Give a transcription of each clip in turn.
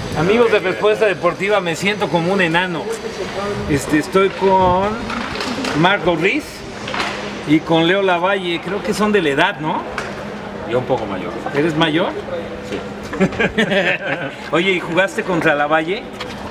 Amigos de Respuesta Deportiva, me siento como un enano. Estoy con Marco Riz y con Leo Lavalle. Creo que son de la edad, ¿no? Yo un poco mayor. ¿Eres mayor? Sí. Oye, ¿y jugaste contra Lavalle?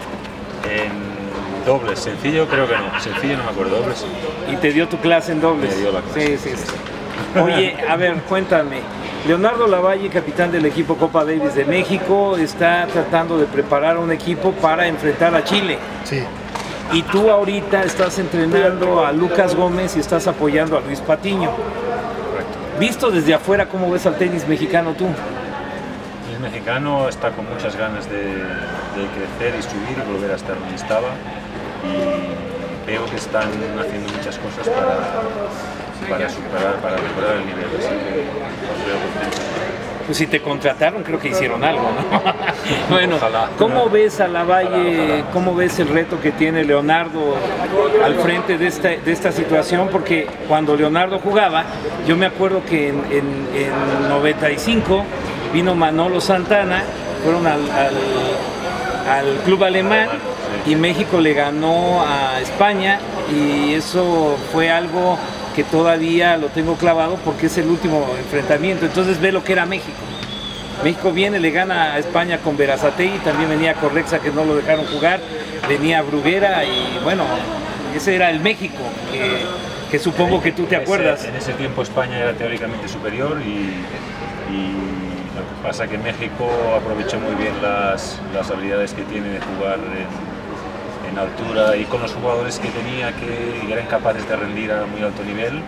En dobles, sencillo creo que no. Sencillo no me acuerdo, dobles sí. ¿Y te dio tu clase en dobles? Me dio la clase. Sí. Oye, a ver, cuéntame. Leonardo Lavalle, capitán del equipo Copa Davis de México, está tratando de preparar un equipo para enfrentar a Chile. Sí. Y tú ahorita estás entrenando a Lucas Gómez y estás apoyando a Luis Patiño. Correcto. Visto desde afuera, ¿cómo ves al tenis mexicano tú? El mexicano está con muchas ganas de crecer y subir y volver a estar donde estaba. Y veo que están haciendo muchas cosas para superar, para mejorar el nivel. Así que los veo contentos. Pues si te contrataron, creo que hicieron algo, ¿no? Bueno, Ojalá. ¿cómo ves a Lavalle? ¿Cómo ves el reto que tiene Leonardo al frente de esta situación? Porque cuando Leonardo jugaba, yo me acuerdo que en 95 vino Manolo Santana, fueron al club alemán y México le ganó a España, y eso fue algo que todavía lo tengo clavado porque es el último enfrentamiento. Entonces ve lo que era México. México viene, le gana a España con Berazategui, también venía Correxa que no lo dejaron jugar, venía Bruguera y bueno, ese era el México que supongo que tú te acuerdas. En ese tiempo España era teóricamente superior y lo que pasa es que México aprovechó muy bien las habilidades que tiene de jugar en altura y con los jugadores que tenía, que eran capaces de rendir a muy alto nivel,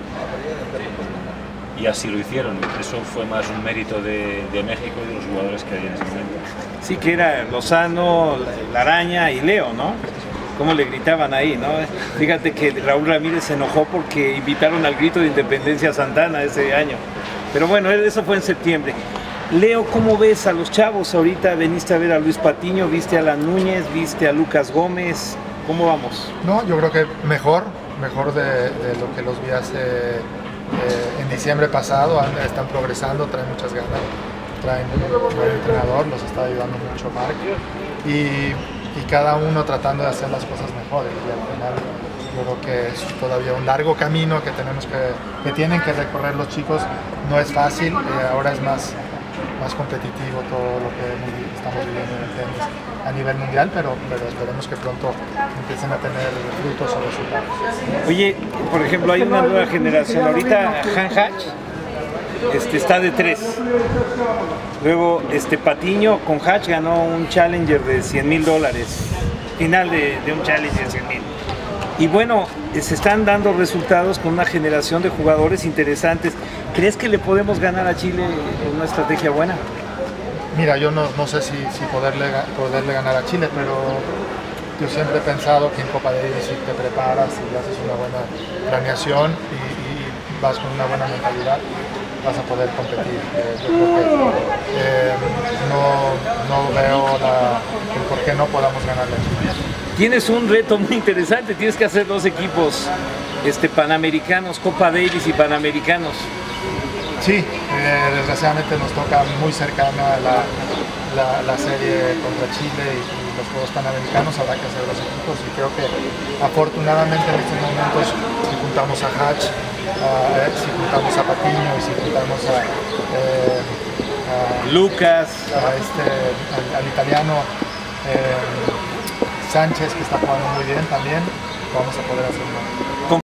y así lo hicieron. Eso fue más un mérito de México y de los jugadores que había en ese momento. Sí, que era Lozano, La Araña y Leo, ¿no? Cómo le gritaban ahí, ¿no? Fíjate que Raúl Ramírez se enojó porque invitaron al grito de independencia a Santana ese año. Pero bueno, eso fue en septiembre. Leo, ¿cómo ves a los chavos? Ahorita veniste a ver a Luis Patiño, viste a Alan Núñez, viste a Lucas Gómez. ¿Cómo vamos? No, yo creo que mejor de lo que los vi hace en diciembre pasado. Están progresando, traen muchas ganas, traen un buen entrenador, los está ayudando mucho Marc, y cada uno tratando de hacer las cosas mejores. Y al final yo creo que es todavía un largo camino que tienen que recorrer los chicos. No es fácil, ahora es más competitivo todo lo que estamos viviendo en el tenis a nivel mundial, pero esperemos que pronto empiecen a tener frutos o resultados. Oye, por ejemplo, hay una nueva generación. Ahorita Han Hatch está de 3. Luego Patiño con Hatch ganó un Challenger de $100,000, final de un Challenger de 100,000. Y bueno, se están dando resultados con una generación de jugadores interesantes. ¿Crees que le podemos ganar a Chile con una estrategia buena? Mira, yo no sé si poderle ganar a Chile, pero yo siempre he pensado que en Copa Davis, si te preparas y haces una buena planeación y vas con una buena mentalidad, vas a poder competir. Yo creo que no veo el por qué no podamos ganarle a Chile. Tienes un reto muy interesante, tienes que hacer 2 equipos panamericanos, Copa Davis y Panamericanos. Sí, desgraciadamente nos toca muy cercana la serie contra Chile y los Juegos Panamericanos. Habrá que hacer 2 equipos y creo que afortunadamente en estos momentos, si juntamos a Hatch, si juntamos a Patiño y si juntamos a Lucas, al italiano Sánchez, que está jugando muy bien también, vamos a poder hacer más.